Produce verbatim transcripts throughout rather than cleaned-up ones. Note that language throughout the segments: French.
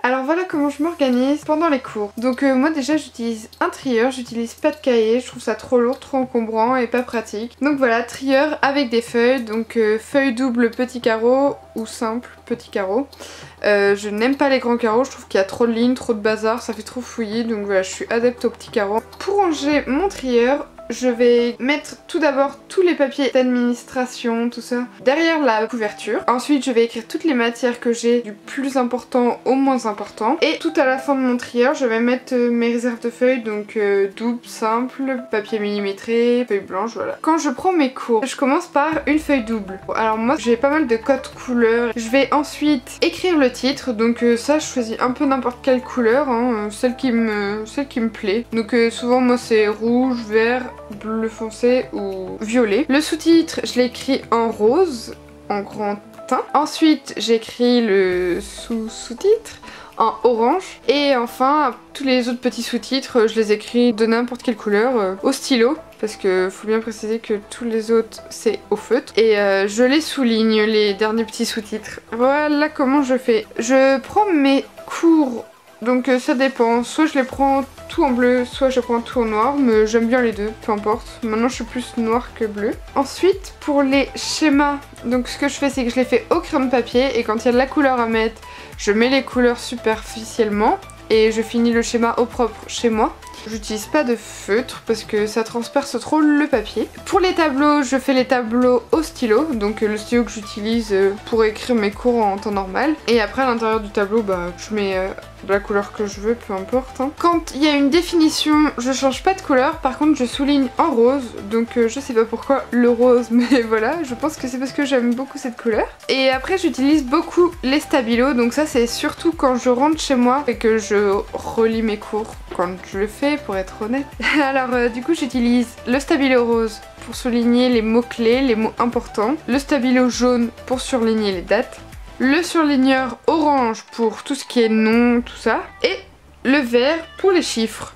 Alors voilà comment je m'organise pendant les cours. Donc euh, moi déjà j'utilise un trieur, j'utilise pas de cahier, je trouve ça trop lourd, trop encombrant et pas pratique. Donc voilà, trieur avec des feuilles, donc euh, feuille double petit carreau ou simple petit carreau. Euh, je n'aime pas les grands carreaux, je trouve qu'il y a trop de lignes, trop de bazar, ça fait trop fouillis, donc voilà, je suis adepte aux petits carreaux. Pour ranger mon trieur, je vais mettre tout d'abord tous les papiers d'administration, tout ça, derrière la couverture. Ensuite, je vais écrire toutes les matières que j'ai du plus important au moins important. Et tout à la fin de mon trieur, je vais mettre euh, mes réserves de feuilles, donc euh, double, simple, papier millimétré, feuille blanche, voilà. Quand je prends mes cours, je commence par une feuille double. Alors moi, j'ai pas mal de codes couleurs. Je vais ensuite écrire le titre, donc euh, ça, je choisis un peu n'importe quelle couleur, hein, celle qui me, celle qui me plaît. Donc euh, souvent, moi, c'est rouge, vert, bleu foncé ou violet. Le sous-titre, je l'écris en rose, en grand teint. Ensuite, j'écris le sous-sous-titre en orange. Et enfin, tous les autres petits sous-titres, je les écris de n'importe quelle couleur euh, au stylo. Parce que faut bien préciser que tous les autres c'est au feutre. Et euh, je les souligne, les derniers petits sous-titres. Voilà comment je fais. Je prends mes cours. Donc euh, ça dépend, soit je les prends tout en bleu, soit je prends tout en noir, mais j'aime bien les deux, peu importe. Maintenant je suis plus noir que bleu. Ensuite pour les schémas, donc ce que je fais c'est que je les fais au crayon de papier et quand il y a de la couleur à mettre, je mets les couleurs superficiellement et je finis le schéma au propre chez moi. J'utilise pas de feutre parce que ça transperce trop le papier. Pour les tableaux, je fais les tableaux au stylo, donc le stylo que j'utilise pour écrire mes cours en temps normal. Et après à l'intérieur du tableau, bah, je mets euh, de la couleur que je veux, peu importe. Hein. Quand il y a une définition, je change pas de couleur, par contre je souligne en rose, donc euh, je sais pas pourquoi le rose, mais voilà, je pense que c'est parce que j'aime beaucoup cette couleur. Et après j'utilise beaucoup les stabilos, donc ça c'est surtout quand je rentre chez moi et que je relis mes cours, quand je le fais pour être honnête. Alors euh, du coup j'utilise le stabilo rose pour souligner les mots-clés, les mots importants, le stabilo jaune pour surligner les dates, le surligneur orange pour tout ce qui est nom, tout ça, et le vert pour les chiffres.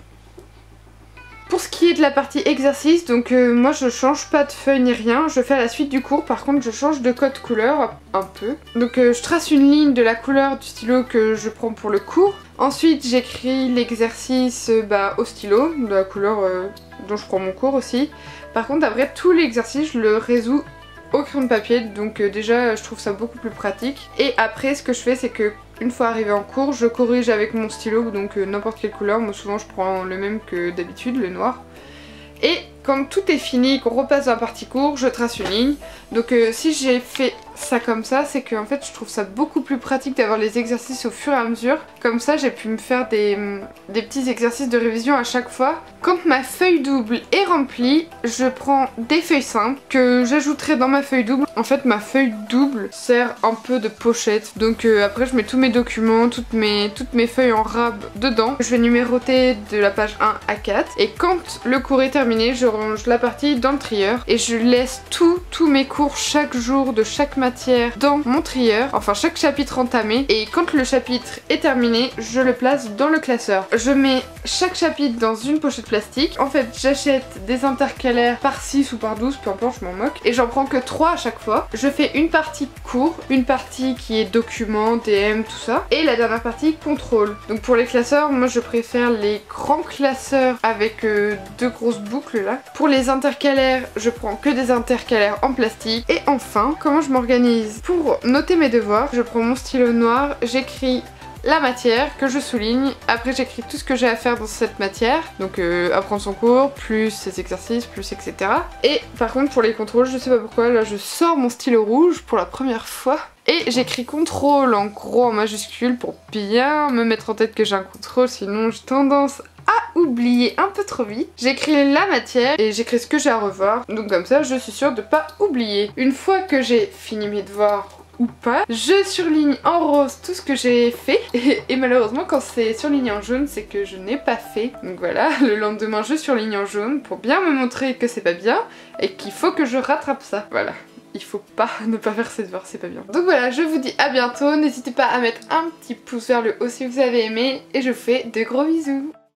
Pour ce qui est de la partie exercice, donc euh, moi je change pas de feuille ni rien, je fais à la suite du cours, par contre je change de code couleur un peu. Donc euh, je trace une ligne de la couleur du stylo que je prends pour le cours. Ensuite j'écris l'exercice euh, bah, au stylo, de la couleur euh, dont je prends mon cours aussi. Par contre après tout l'exercice je le résous au crayon de papier, donc euh, déjà je trouve ça beaucoup plus pratique. Et après ce que je fais c'est que une fois arrivé en cours, je corrige avec mon stylo, donc euh, n'importe quelle couleur, moi souvent je prends le même que d'habitude, le noir. Et quand tout est fini, qu'on repasse dans la partie cours, je trace une ligne. Donc euh, si j'ai fait ça comme ça, c'est que en fait je trouve ça beaucoup plus pratique d'avoir les exercices au fur et à mesure. Comme ça j'ai pu me faire des, des petits exercices de révision à chaque fois. Quand ma feuille double est remplie, je prends des feuilles simples que j'ajouterai dans ma feuille double. En fait ma feuille double sert un peu de pochette. Donc euh, après je mets tous mes documents, toutes mes, toutes mes feuilles en rab dedans. Je vais numéroter de la page un à quatre. Et quand le cours est terminé, je range la partie dans le trieur. Et je laisse tous tous mes cours chaque jour de chaque matière dans mon trieur. Enfin chaque chapitre entamé. Et quand le chapitre est terminé, je le place dans le classeur. Je mets chaque chapitre dans une pochette plastique. En fait j'achète des intercalaires par six ou par douze, peu importe, je m'en moque. Et j'en prends que trois à chaque fois. Je fais une partie cours, une partie qui est document, D M, tout ça. Et la dernière partie contrôle. Donc pour les classeurs, moi je préfère les grands classeurs avec euh, deux grosses boucles là. Pour les intercalaires, je prends que des intercalaires en plastique. Et enfin, comment je m'organise pour noter mes devoirs, je prends mon stylo noir, j'écris la matière que je souligne, après j'écris tout ce que j'ai à faire dans cette matière, donc euh, apprendre son cours, plus ses exercices, plus et cetera. Et par contre pour les contrôles, je sais pas pourquoi, là je sors mon stylo rouge pour la première fois et j'écris contrôle en gros en majuscule pour bien me mettre en tête que j'ai un contrôle, sinon j'ai tendance à oublier un peu trop vite. J'écris la matière et j'écris ce que j'ai à revoir, donc comme ça je suis sûre de pas oublier. Une fois que j'ai fini mes devoirs ou pas, je surligne en rose tout ce que j'ai fait et, et malheureusement quand c'est surligné en jaune c'est que je n'ai pas fait. Donc voilà, le lendemain je surligne en jaune pour bien me montrer que c'est pas bien et qu'il faut que je rattrape ça. Voilà. Il faut pas ne pas faire ses devoirs, c'est pas bien. Donc voilà, je vous dis à bientôt, n'hésitez pas à mettre un petit pouce vers le haut si vous avez aimé et je vous fais de gros bisous.